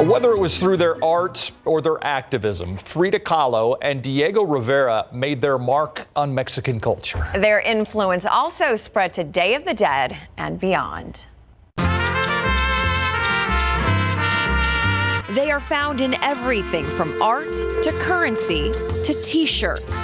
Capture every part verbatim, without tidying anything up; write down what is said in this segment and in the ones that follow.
Whether it was through their art or their activism, Frida Kahlo and Diego Rivera made their mark on Mexican culture. Their influence also spread to Day of the Dead and beyond. They are found in everything from art to currency to T-shirts.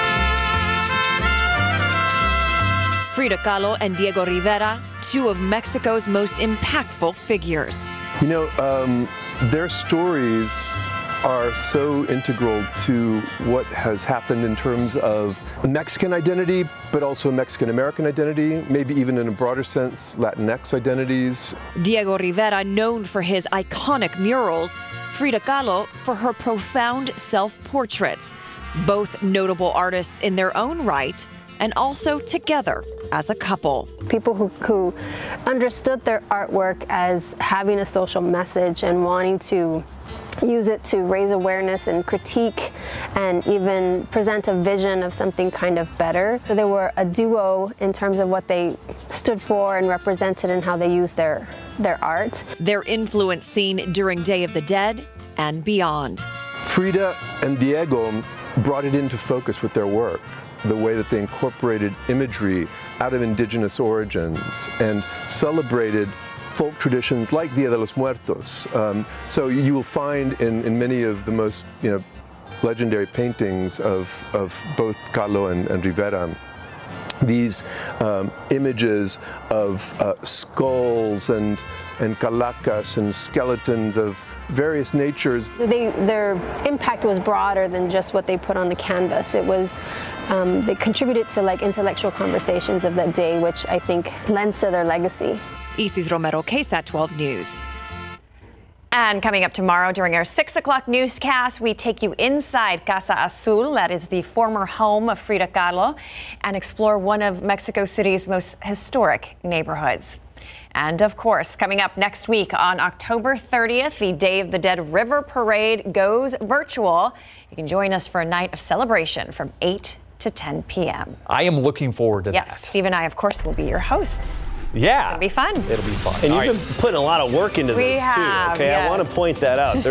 Frida Kahlo and Diego Rivera, two of Mexico's most impactful figures. You know, um, their stories are so integral to what has happened in terms of Mexican identity, but also Mexican-American identity, maybe even in a broader sense, Latinx identities. Diego Rivera, known for his iconic murals, Frida Kahlo for her profound self-portraits, both notable artists in their own right, and also together as a couple. People who, who understood their artwork as having a social message and wanting to use it to raise awareness and critique and even present a vision of something kind of better. So they were a duo in terms of what they stood for and represented and how they used their, their art. Their influence seen during Day of the Dead and beyond. Frida and Diego brought it into focus with their work, the way that they incorporated imagery out of indigenous origins and celebrated folk traditions like Dia de los Muertos. Um, so you will find in, in many of the most you know, legendary paintings of, of both Kahlo and, and Rivera, these um, images of uh, skulls and, and calacas and skeletons of various natures. They, their impact was broader than just what they put on the canvas. It was, um, they contributed to like intellectual conversations of that day, which I think lends to their legacy. Isis Romero, KSAT twelve News. And coming up tomorrow during our six o'clock newscast, we take you inside Casa Azul, that is the former home of Frida Kahlo, and explore one of Mexico City's most historic neighborhoods. And of course, coming up next week on October thirtieth, the Day of the Dead River Parade goes virtual. You can join us for a night of celebration from eight to ten p m I am looking forward to yes, that. Yes, Steve and I, of course, will be your hosts. Yeah. It'll be fun. It'll be fun. And All you've right. been putting a lot of work into We this have, too. Okay, yes. I want to point that out.